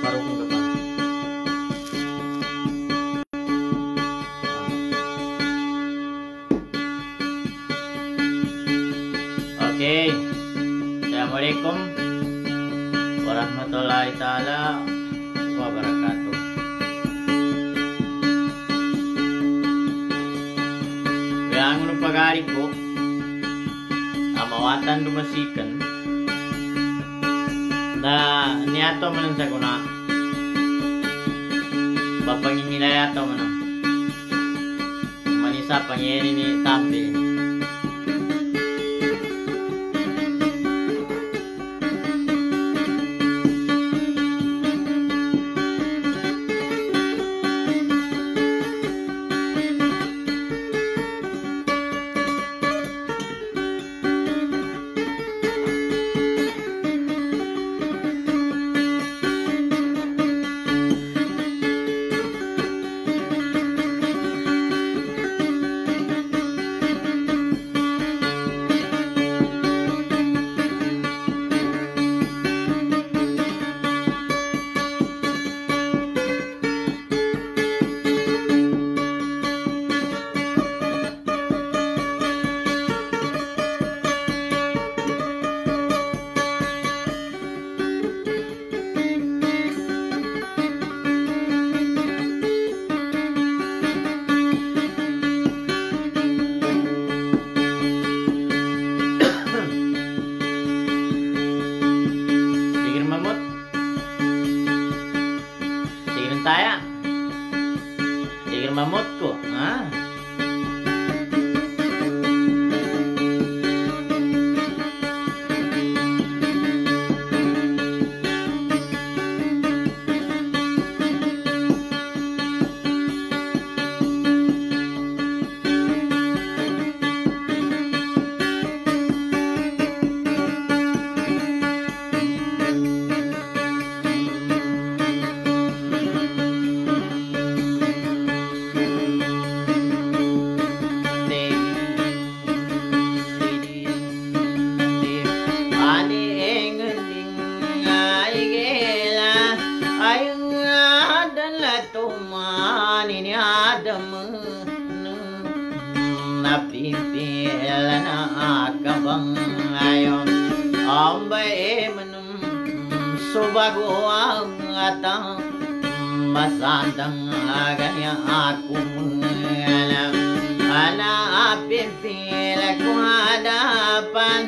marukong ka pa. Okay. Assalamualaikum warahmatullahi taala wabarakatuh. Kaya ang unang pag-aari ko, amawatan dumasikan na niyato man sa kuna papanginilayato man manisa pangyeri ni Tampi. Tigir mamut ko, ha? Napimpil na akabang ayon ambay manum subago ang atang masandang aganya aku mengalam napimpil ko hadapan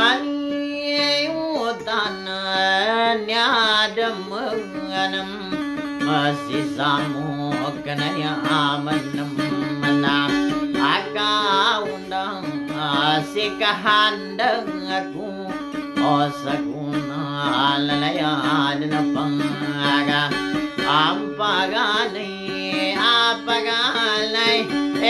aniutan niada menganam masih samu kanaya amanam manam akaundang asikahandang aku osaguna lalayan na pangaga ampaganay apagalay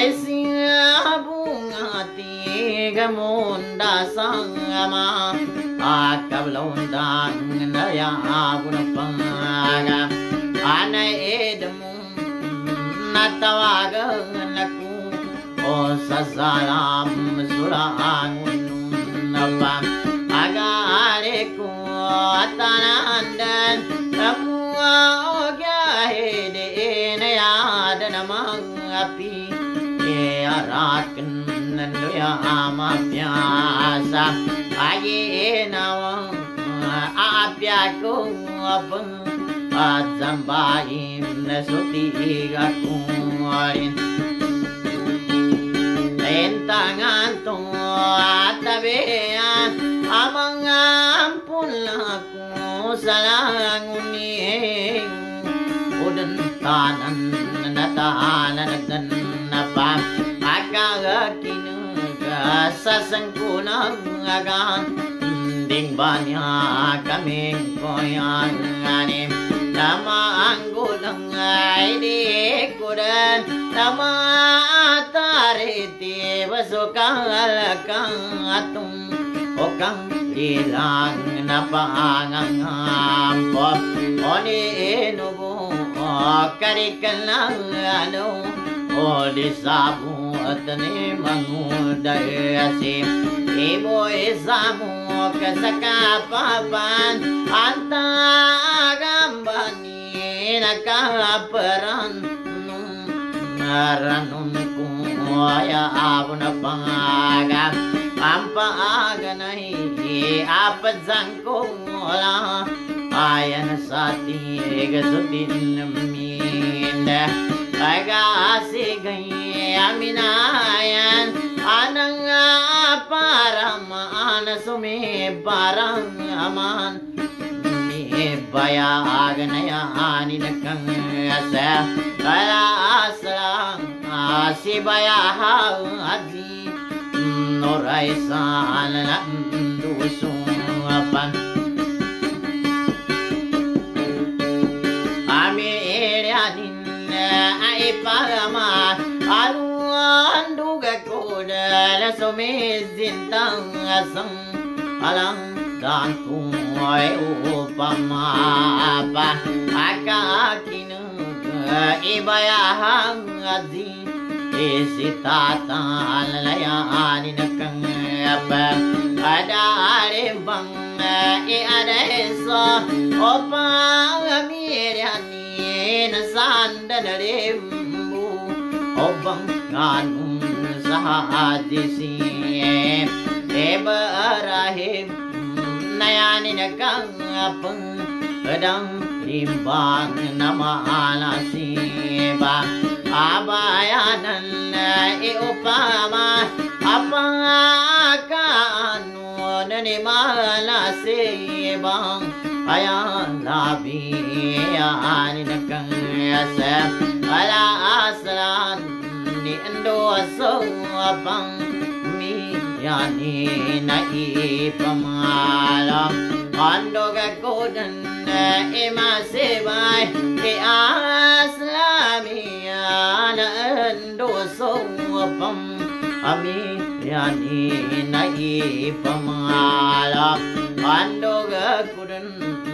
esingabungati gamunda sangama akablondang naya ako na pangaga anay edamong natawagan ako o sa salam sulaangun napa agare ko atanandan namua ogyahe de nayad namang api e arakan nandoya amapyasa agi nawang aapya ko apang at zambahin na sutiga kumarin tangan to atabean amang ampun laku salanguning udan tanan natahanan dan napa akagakinuga sasangkunang agan ding banyak kaming koyang anim nama anggulang ay di kudan nama tariti basukal kang okang ilang napangangampo oni inubo karikan lang ano o di sabu at ni manguday asim ibo isamu kasakapapan antagambani kaperan ranun kuya abun pangaga ampaganai apazangkola ayan sati gasutin minda agasi gai aminayan anang param anasume parang aman baya aganaya aninakang asa ala aslang asibaya haji norai sana dusupan amirianin ai parama aluan duga koda la somezintang asang alang dan kuai upama apa akakinu ibayahang azi isitata lalayani nakang apa ada arembang ada eso opang amiriani nasandarimbu opang kanun sahadisi ebarahim nayani nakang apang pedang limbang nama alasiba abayanan iupama apang akanu nani malasibang ayan labi ani nakang asap ala aslan ni endo asapang yani naipamalam andoga kodan imasibay iaslamiyana endo sopam ami yani naipamalam andoga kodan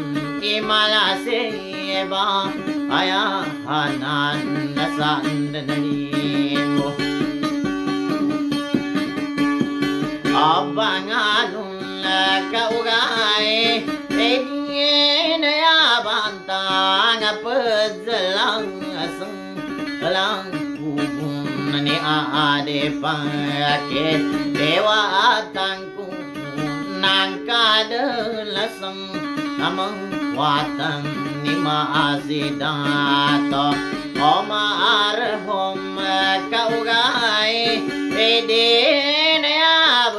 imalasibay ayahanan nasandanimo abanganun kaugai edien ya bantang pezelang aseng lang kubun ni ade pakai dewa tangku nangkade laseng amang watang ni maasidato omar hom kaugai edien ya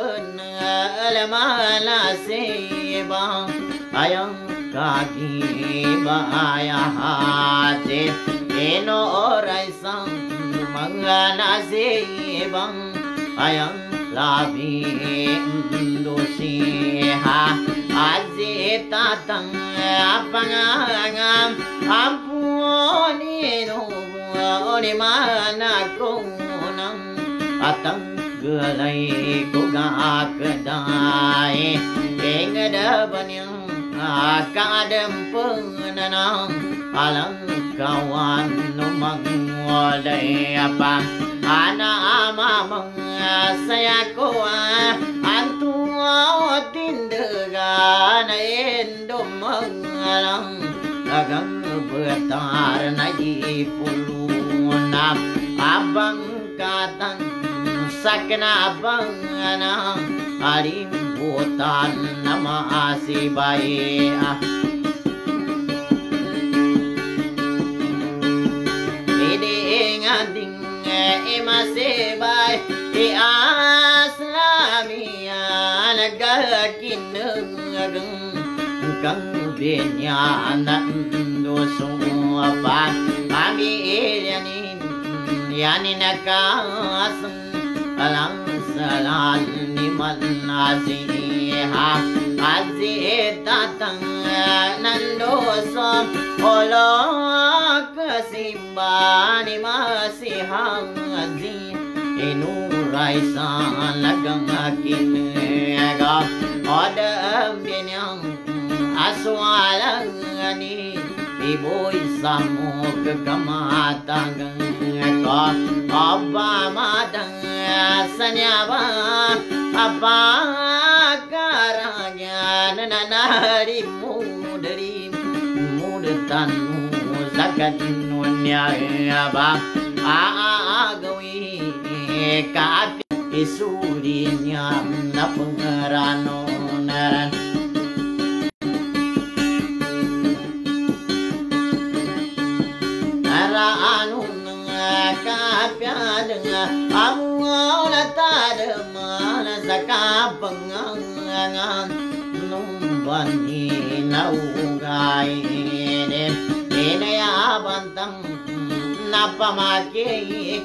malasibang ayang kaki bahaya hati eno orai sang manganasibang ayang labi dosiha azitatang apangangam ampuni no ni mana kunang atang gelai kugakedai ingada banyang akadem penanang alang kawan numang walai apa ana amamang saya koa antu tindaga na endom alang agang betar na ipulunap abang katang sakna bangana arimbutan nama asibai ide ingading imasibai aslamia nagakin ngang kang benyanan doso apa kami yani yani nakasang alang salan ni manasiha azitatang nandoso olo kasimba ni masihang azi inuray sa lagang akin aga odam binyang aswalang ani iboy samok kamatang ko abba matang sanyaba abba karanya nanari mudari mudan Sakanunya ba agawi kapi isurinya na pengerano naran naranu kapya dengan amu latade mana sakapangangan numbani naugai Inaya bantang napamake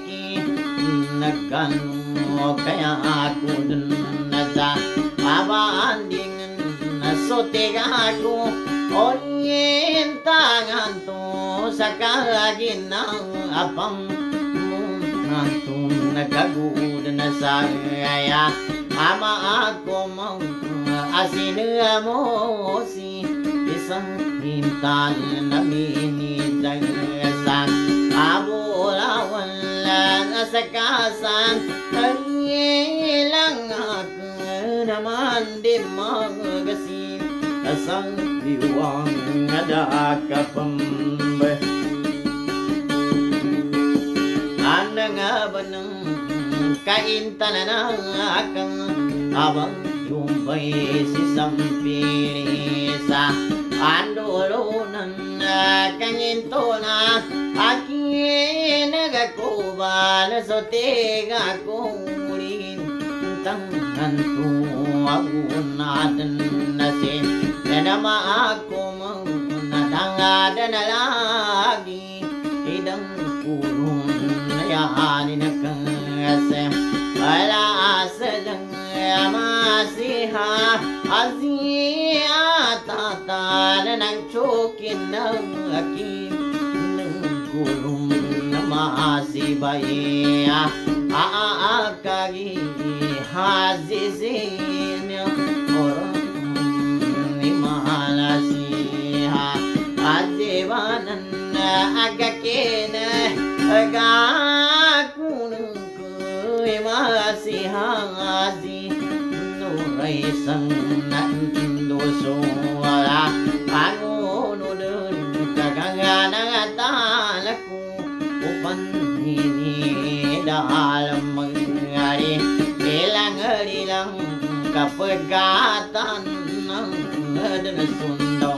nagano kaya ako dun nasa abanding nasotega ako onyen tangan to sa kaginaw apang munanto nagagud na sa kaya ama ako mo asinua mo si isang Hintan na minidagsan Abulawan lang sa kasan Nangilang ako naman di magasin Asang diwang adakapambe Ano nga ba ng kaintanan akang Abang yumbay si Sampirisa Andulunan kanginto na aking nagakubal sa tiga kurin tangan to agunadan na sin nanama ako manatangad na lagi idang kurun na yahanin kasem wala asalang masiha Tatan ng chokin ng aking gulong na maasibay aakagi hazisin orang imalasiha adiwanan agakin agakunung ko imasiha azi nuray sang so wala pangunudun kaganganang talaku upan ini dalam mengari ilang ilang kapegatan ng sundong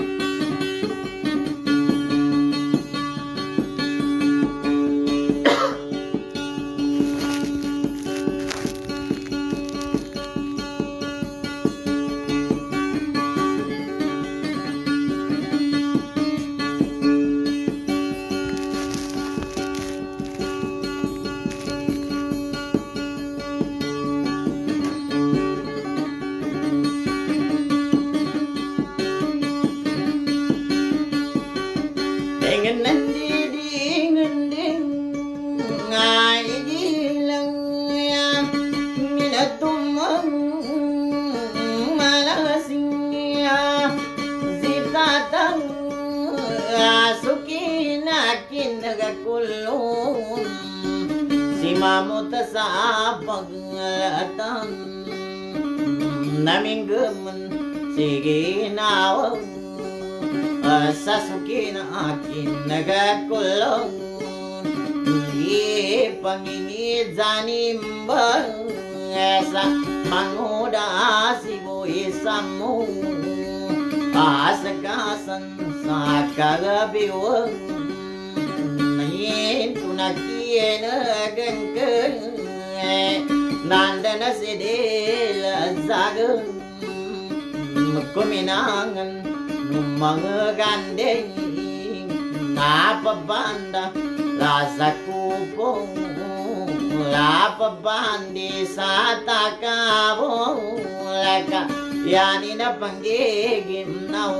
si mamut sa paglatan naming gaman sige nawang sasuki na akin nagakulong di pangingid zanimbang sa manguda si buhisamu asakasan sa kagabiwang tunakian agangkan nanda nasidil zagan kuminangan mga gandeng napabanda rasa kupong lapabandi sa takabong laka yani na panggigim na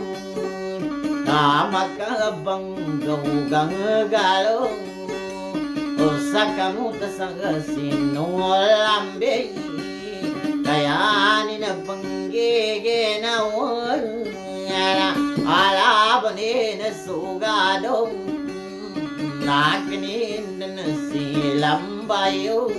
makabang gawgang galong o sa kamuta sa sinulambe kaya ni na panggiginawan alaban na sugadong nakinin na silang bayo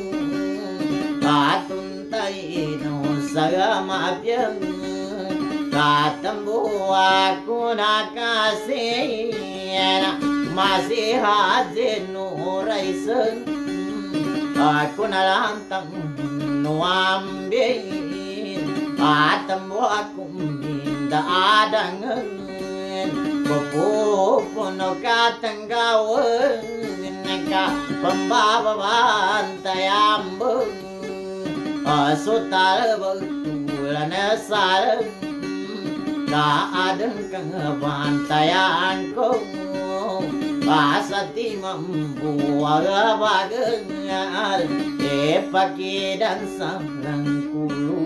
patuntay no sa mapyang katambu ako na kasi masih hajenu raisen aku nalantang nuambin atam aku minda adangan pupuno katenggawen neka pembawa bantai ambeng sutal betulan sal kaadeng kang bantayan ko pasati membuat bagengal pakai dan sarang kulu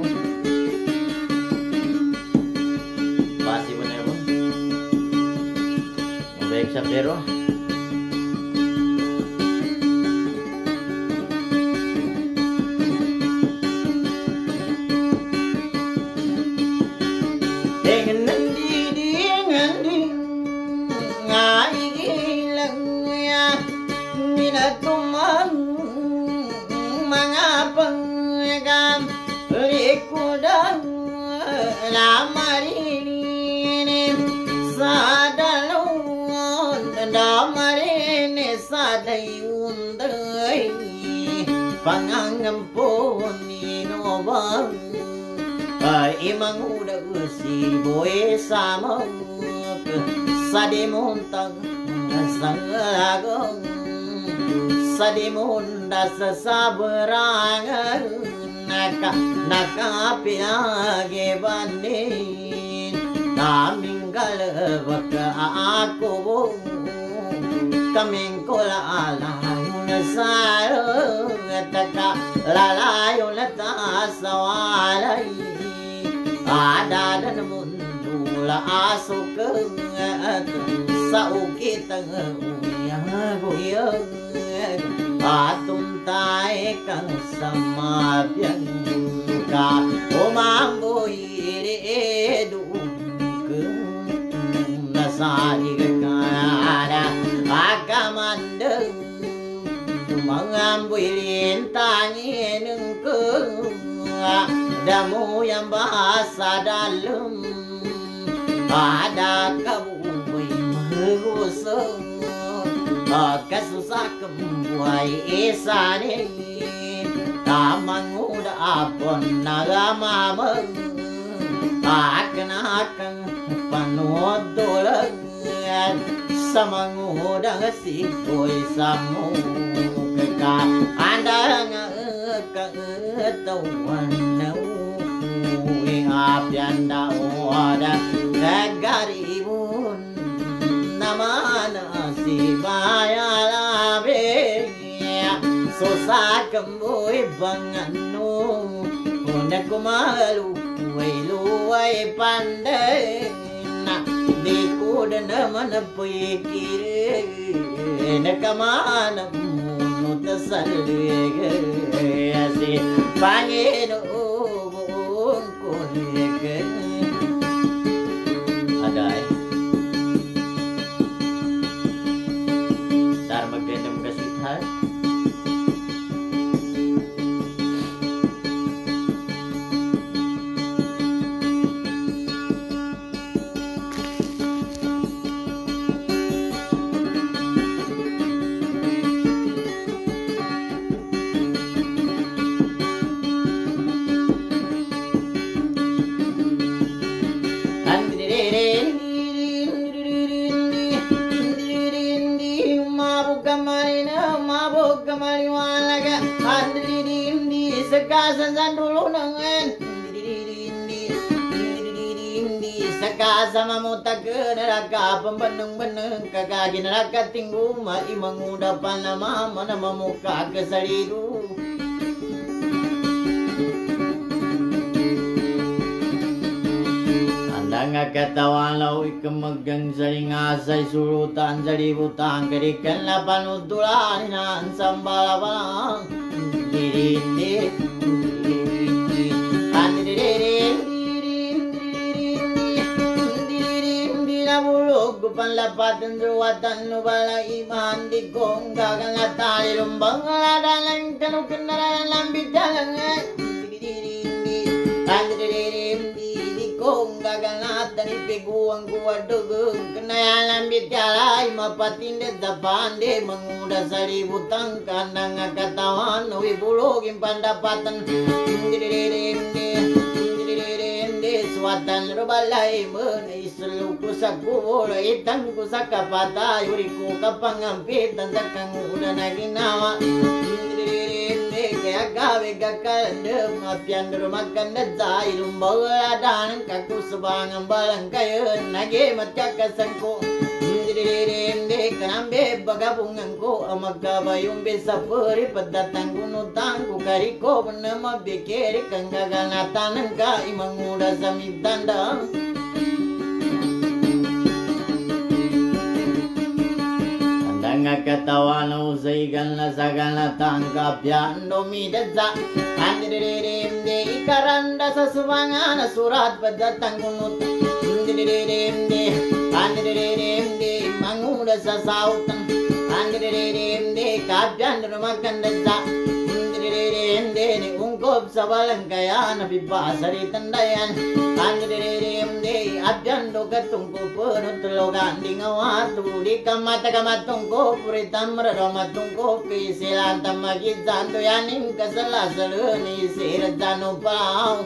pasti bener bang baik sabdero pangangampuni no bang imang udah si boy sama sadimuntang sangalagong sadimunda sasaberangan nakapilage banin naminggal baka ako kaming kulaalayo na saro taka lalayo na tasawalay adada na mundo laasok at sa ukit ang uyang atuntay kang samabyan ka umamboy edu nasari ka akamandeng mengambil lintangin ke damu yang bahasa dalam ada kabui mengusung kasusah kembuai esane tamang udah apon nagama akan panudolang samangudang sikoy samu keka anda ngekatawan nau ingapyan daoda negarimun namana si bayalabe susah kemboy banganu una kumalu luai pandai di kuda mana pikir nakamana munut salge asi pangino bungkulke adai dharma gendam kasithar sekasan dulu nangan sekasama muta ke neraka pembeneng-beneng kakak neraka tinggu mai mengudapan lama mana memuka ke salidu anda nggak ketawa lau ikemegang sering asai sulutan jadi butang kerikan lapan utulan nan sambalabalang diri panlapatan ruwatan nubala iman di kong gagang at tali lumbang ladalang kanukin na lang bidalang di kong gaganatan ipiguang kuwadugung kenayalan bityalay mapatindet sa pande manguda sa libutang kanang katawan wibulogin pandapatan swatan rubalay menaiseluku sa kubol itang ko sa kapatay uriku kapangampitan sa kanguda na ginawa kaya gawe gakalendem apian rumakan dazay lumbaladan kaku sebangang balang kayon nage matjakasangko kanambe bagabungangko amagabayong besa peri pedatang gunutang ku kariko benama bekeri kanggaganatan ka imanguda samidanda Ngakatawan usaigan na sagana tangkap yan domidadza Andiririnde ikaranda sa subangan surat padatang kunut Andiririnde manguda sa sautan Andiririnde kapyan rumakan dadza Andiririnde ni ungkop sa balang kaya nabibasari tandayan Andiririnde abyan do katungko punut logan di ngawatu di kamata kamatungko puritan meramatungko kisilan tamagizan do yaning kasalasaluni sirjano pau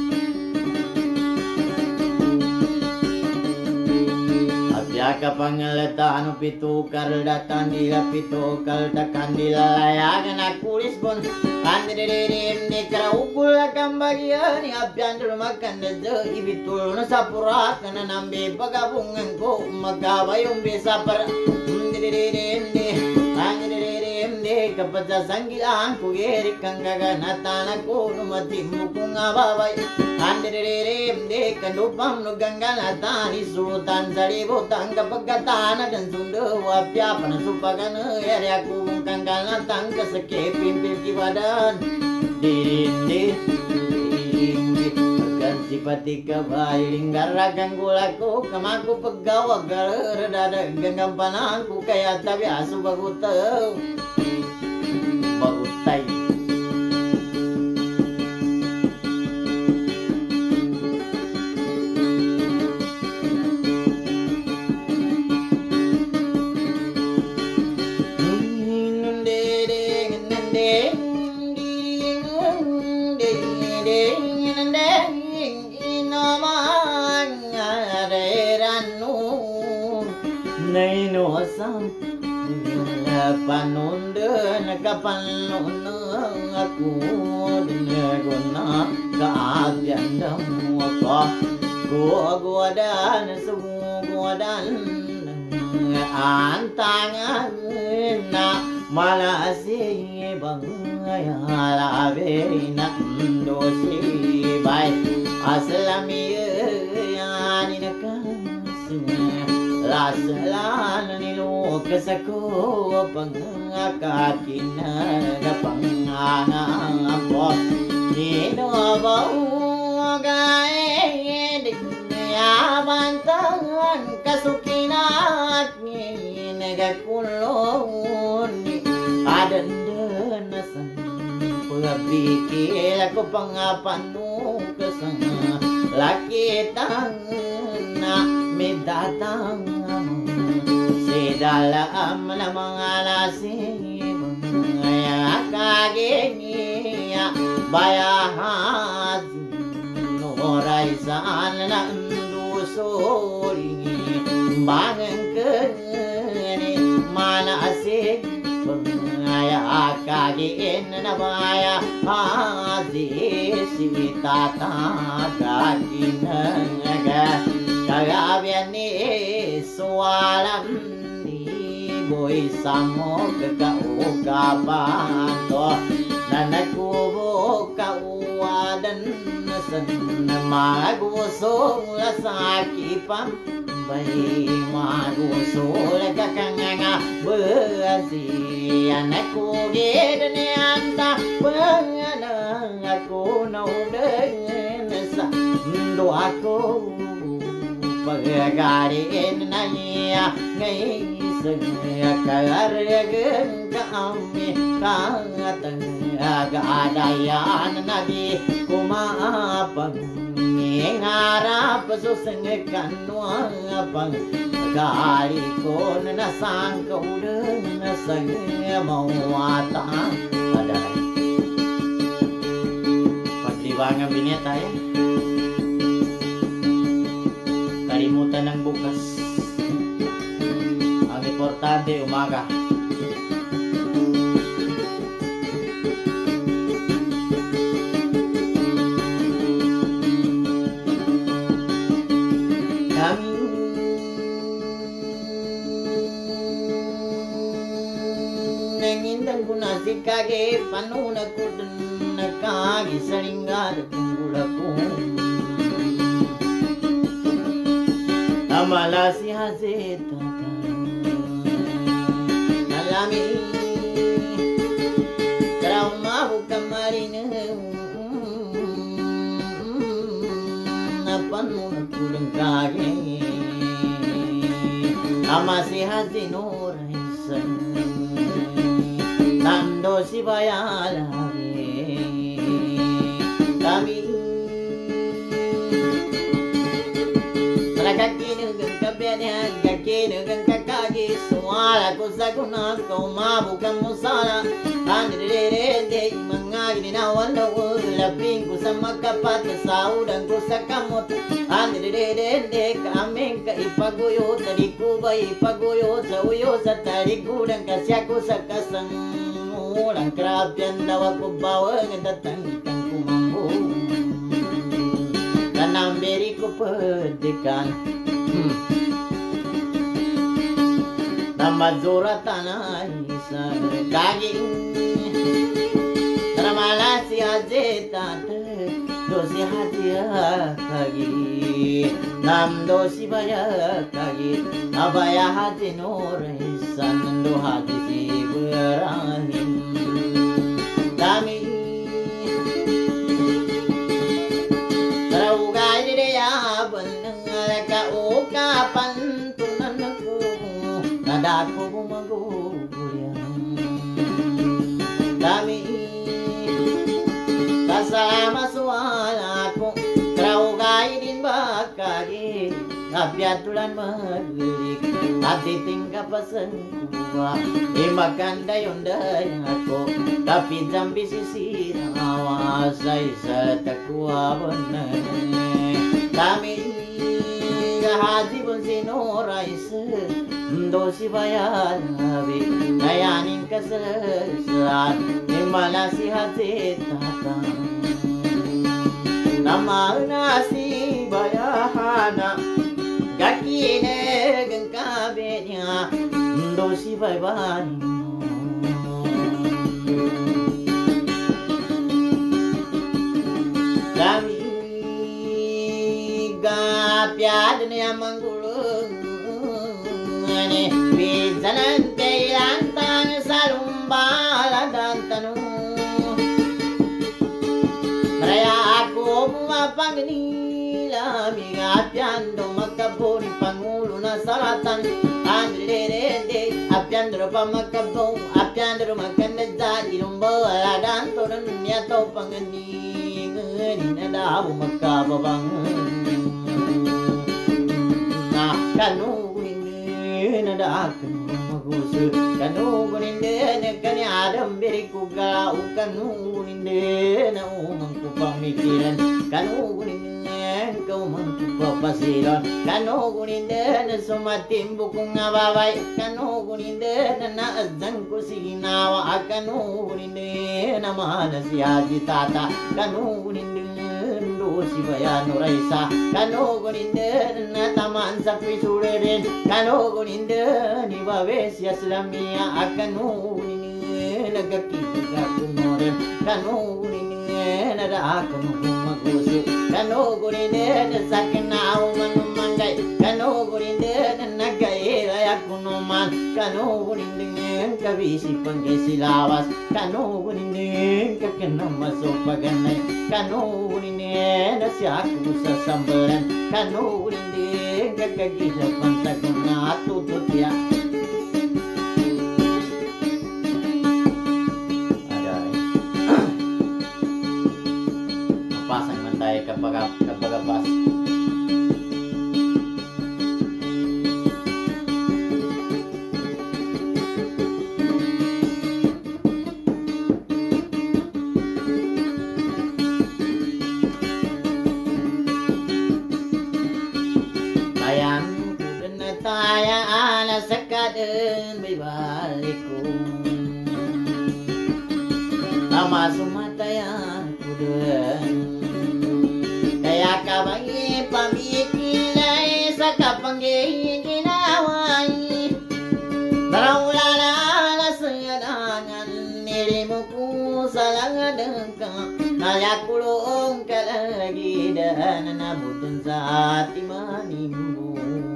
Abya kapangaletan pitu kaldatan dila pitu kaldakan dilalayagan akulis pun Andiririnde ni karaukul akam bagian abyan rumakan dezo ibitul na sapurat na nambe pagabungan ko magabayong bisa para Andiririnde kapag sanggilaan ko gerik kang gaganatan ako numatimbo kong ababay Andiririnde kanupam nuganganatan isutan sa libutan kapag katana dan sundo wapya panasupagan eri ako mong kangganatan kasakipin pilkiwadan Dirindi Ganti pati kabay Linggaragang gulaku Kamaku pegawag Garada Ganggang panangku Kaya tabi asu bagutaw Bagutay Nainusam panundan kapanun aku deneguna kaabyan ako godan sugodan antangan na malasi bangaya verina dosi bay aslami yani Lasalan nilukas ako pangakakin na pangangako Dinobaw gaya yabantan kasukinat nagakulon adandan nasan pagpikil ako pangapanukasan lakitang na medatang dalam na mga lasing mga kageniya bayahat noray saan na ndusori bangang kani manasig mga kagin na baya hati sitata kaginanga kagabian ni sualam boy samo kagaugapan to na nagkubo kauwadan sa magusong lasakipam bay magusong kakanganga berasi anak kugid ni anta penganang aku no dengan sa doa ko pagagarin na niya ngay Kagarageng kami Kangatang agadayan na di kumapang ngarap susengekan nuang gali ko na sangka udah na sange mau atang ada pagdiwangan bineta ya kalimutan ng bukas ang importante umaga. Kage panuna kudun kage saringar tungulaku amala si hazeta alami trauma bukamarine panuna kudun kage amasi hazinor isan Nando Shivaya lage kami Malakakinugang kabyan kakinugang kakagi Suwala ko sa kunas ko mabukang musala Andirerende mga ginawan na ulapin ko sa magkapat sa udang ko sa kamot Andirerende kaming kaipaguyot Tari ko ba ipaguyot sa uyo sa tarikudang kasya ko sa kasang Ulang kerapyan daw ako bawang datang kang kumambo Tanang beri ko pedikan Namadzura tanah isa kaging Ramala si ajeta dosi hadiah kagi Nam dosi baya kagi Abaya hati nur isan do hati si berahim Kami Teraugai dia benengal ka ukapan tunanku Nadaku bumagugurian Kami Kasama sualaku Teraugai din bakagi Kapiatulan maglik Hati tingkap pasengkuwa Maganda yung dayang ako Tapi jambi sisir Awasay sa takwa benar Kami Haji pun sinoray sa Dosi bayan habi Nayanin kasasaan Himala si Haji tatang Nama nasi bayahana Kaki negang kabenya Dosi bye-bye Kami Gapya dunia menggulung Bizanan keilantang salumbala dan tanung Raya aku mapang nila Migapyan do magkabuni pangulo na salatan Andrerende apyandro pa magkabong Apyandro magkanadza Ilumbo aladan Toran niyato panganing Ninadaw magkababang Na kanunin Nadakan magusul Kanunin Kanyadam berikuga Kanunin Na umang kupamikiran Kanunin Kau mengkupapasiran Kanunin Sumatimbuk ngababay Kanunin Na azang kusinawa Kanunin Namana si Haji Tata Kanunin Si bayan raisa kano goninda na taman sa pisurin kano goninda ni babes ya slamia akano ni nagakita kunoren kano ni na da akano magusu kano goninda na sakna manumangay kano goninda na nagay ya kunuman kano goninda kabisi pangesilawas kano goninda kakena masuk paganay kano goninda na siya ako sa sambaran kano hindi gagagilapan sa kuna tututya aday mapasang man tayo kapag kaden bibaliku lama sumatayang kuden kaya kabangi pamikilay sa kapangging ginaway narawala sa yadangan nilimu ko sa langadang ka nalakulong kalagidan nabutun sa timanim mo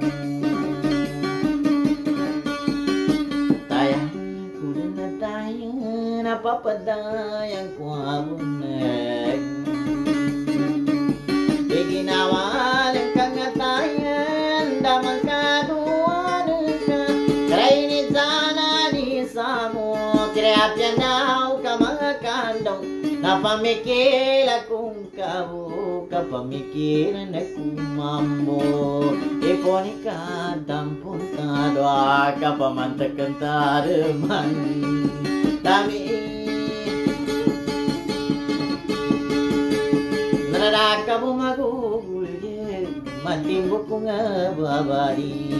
napapadayang kuwabunan di ginawa ng kangatayan damang kaduan ka kainit sana di samo kirapyan daw ka mga kandong napamikil akong kabu kapamikilan akong mambo iponika tampuntado kapamantakan taraman dami naraka bumagulye matimbok ko nga babari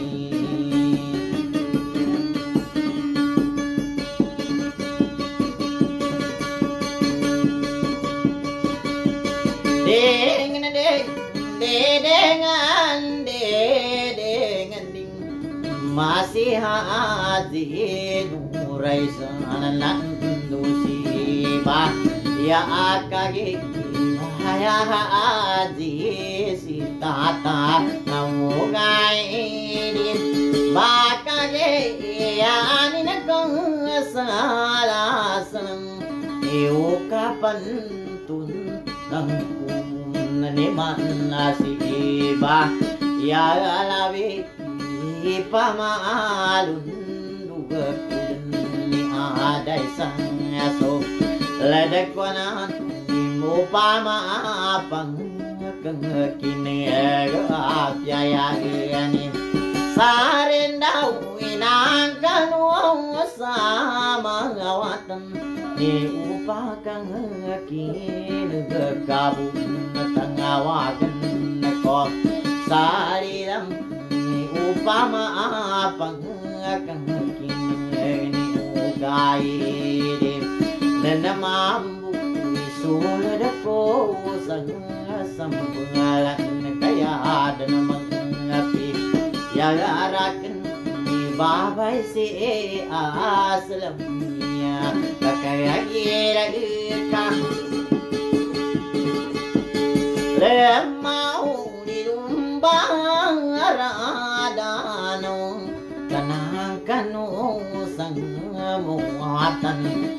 dengan ding masih haji nurai sana nandusiba ya akagi haya haji si tata namugai bakage ya anin kong salasan iukapan tun ng niman si iba ya labi ipamaalun dugakulun ni aday sang aso ledek wanan mo pamaapang kang kiniyagapyayanin sarin daw inang kanuang sa mga watan ni upakang kinagkabun tangawagan ko sariram ni upamaapang kang kinagayrin nanamambu isulad ako sa sampungalan kaya ada namang api yagarakan ibabay si aslam niya kakayagira ka lemau di lumbang aradanong kanang kanong sang muatan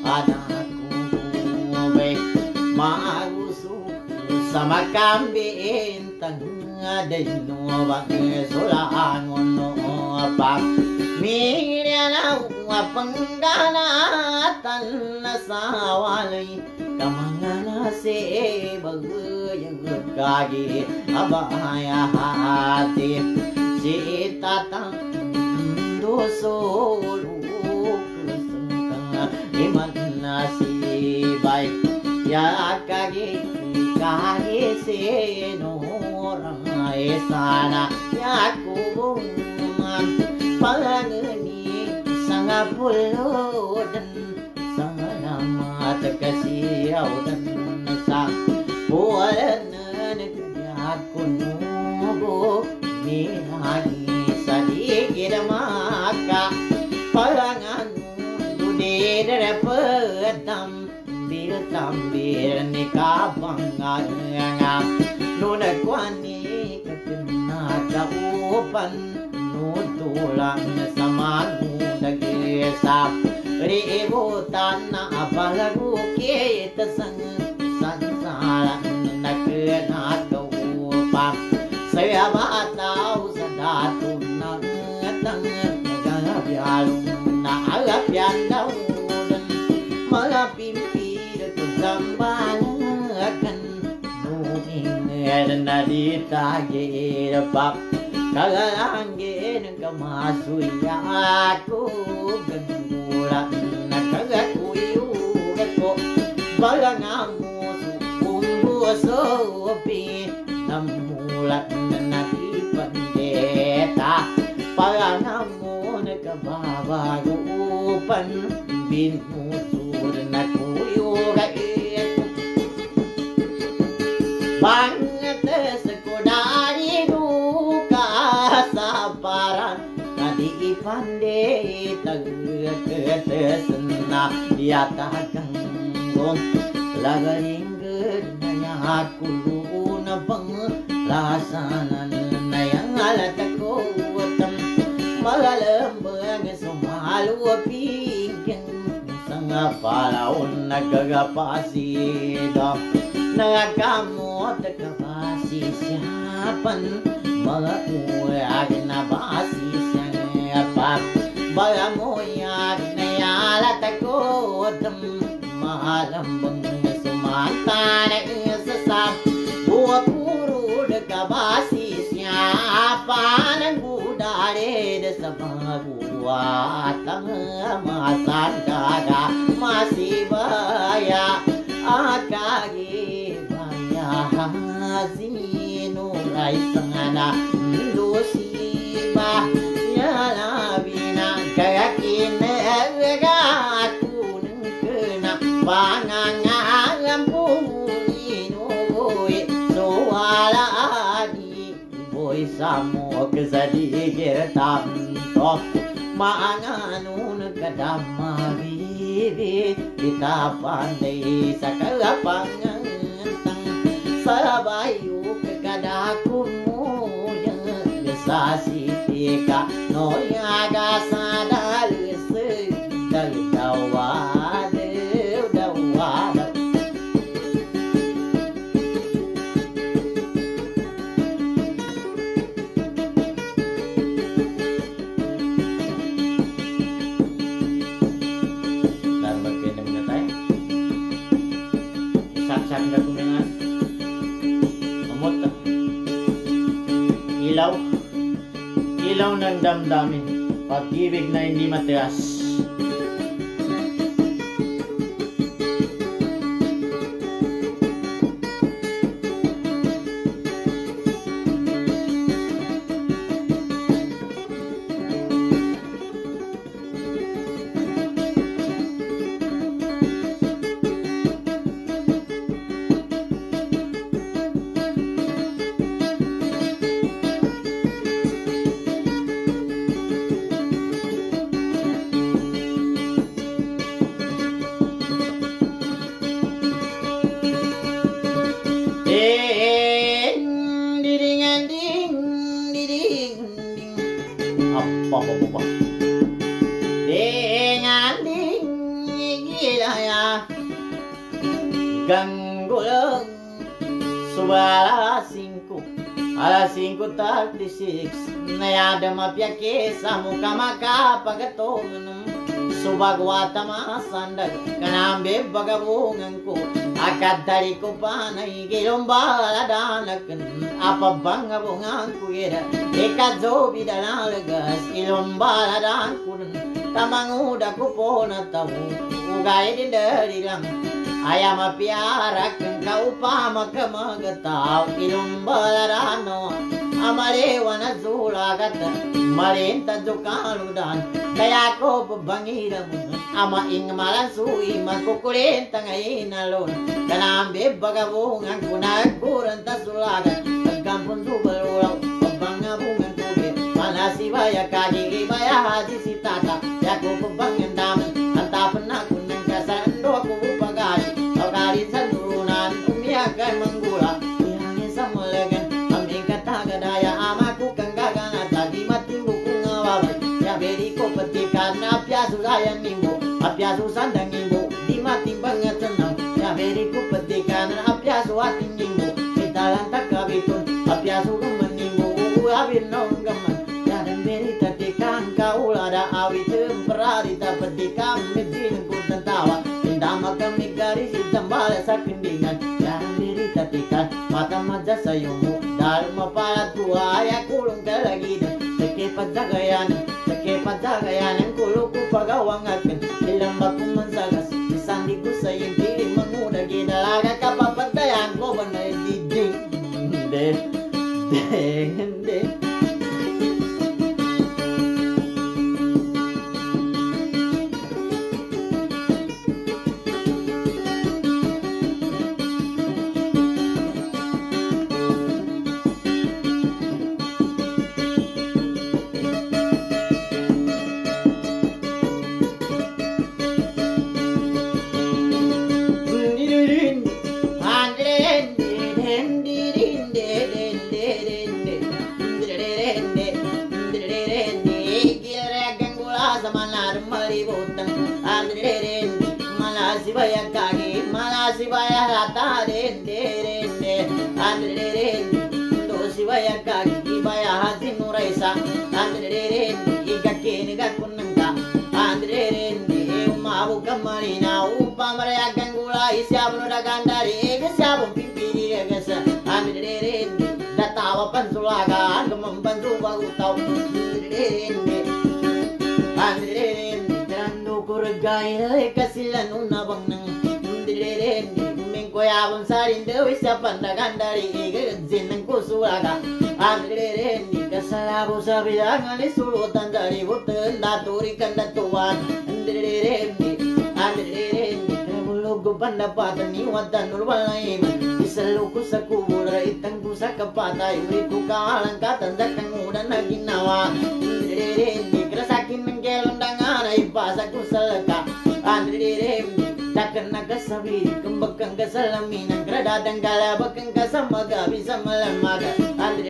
adaku be magusu sama kambing tanga de no bang solaan no apa mirana pangganatan nasawalay kamangana se bagayang kagi abaya hati si tatang doso kusangka iman nasi baik ya kagi kagi se norang sana ya kubungan pangani sangapulodan sangamat kasiyaw dan sa buwan nagyakunubo nihagi sa digid maka palangan dudidere petam bir ni kabangan nunagwani katinada upan nutulang sa manudagisa ributan na apalagu kita sang sansaran nagkenagaupang saya batau sa datun ng nagagabyalong na agapyan daw mga pimpir ko sambangakan numingin na ditagirapap kagalangin kamasuya ako ganguran na kagakuyugat ko balangamuso umbusopi namulat na nakipandeta palangamon kabay bagupan binusur na kuyugay banget sekudari duka sabaran kadi ipande tagketesna yatagang lagalingged na kuluna bang lasanan na yang alatakotam malalambang sumaluaping sa palaon nagagapasidam nagagamot kapasisyapan mga uyag na basisyapan baga mo yag na yalatakotam malambang sumanta na isasap buwa puro nagkabasi siyapan ang budare sa mga buwat ang masandaga masibaya at kagibaya sinuray sangana dosiba yalabina kayakin pangangalam pununoy so alani boy samo kesadigir tamto maanganun kadama bibi kita pandai sakalapangan sabayu kekadakumu yang gesasi tika noyaga sadalus daldawa ilaw ng damdamin, pag-ibig na hindi matigas. Ganggulang subala 5 alas 5:36 nayada mapyake sa muka makapagatongan subagwata masandag kanambe bagabungan ko akad dari ko panay gilombala danakan apa bangabungan ko ira ikadzo bidalagas ilombala dan kun tamanguda ko po na tawo ugay din dari lang ayam piara kau pama kamagataw ilumbalarano amare wana zula gata marenta jokaludan kaya ko bangira mo ama ing malasui makukurenta ngayon alon kanambe bagabungan kunagkuranta sulaga nagkampun subalulaw pabangabungan kubi manasibaya kagigibaya haji si tata yako pabangandaman antapan ako ng kasando ako kali sandurunan umiyakan menggula ihangin samulagan aming katagadaya amaku kanggagan at tadi matinggu kungawabay ya beri ko petikan apyasu sayan mimbo apyasu sandang imbo di mating banget senang ya beri ko petikan apyasu ating imbo italan takabitun apyasu rumenimbo abin nong gaman ya dan beri tatikan kaulada awi temperari tapetikan medin kuntan tawa indama kami garis tambal sa pindingan yang diri tatikan mata maja sayumu dharma para tua ya kulung kalagidan sekepat jagayan yang kuluku pagawangakan ilang baku mensagas disandiku sayang diri menguda gidalaga kapapatayan ko banay diding deh kalibutan Andreren Malasibaya kagi Malasibaya rata Dende Andreren Dosibaya kagi Ibaya hazin nuraisa Andreren Igakini gakunangka Andreren Umabu kamarina Upamaraya gangula Isyabun ragandari Isyabun pimpiri gasa Andreren Datawa pansulaga Gemembantu bagutau Andreren Teranu kurgai Kasilan unabang nang Andreren Mengkoyabun sarinda Wisyapan ragandari Igazin ng kusulaga Andreren Kasalabu sabidangan Isulutan dari butan Daturi kandatuan Andreren Kabulugo pandapatan Iwatan nurwalaim Isaluku sa kubur Itangku sa kapatay Uriku kaalangkatan Dakang udan na ginawa Andreren Kerasakin ng kelondangan Ipasa ko sa laka Andreren Takkan nakasabi Kembakang kasalamin Ang kradadang kalabakang kasamaga Bisa malamaga Andreren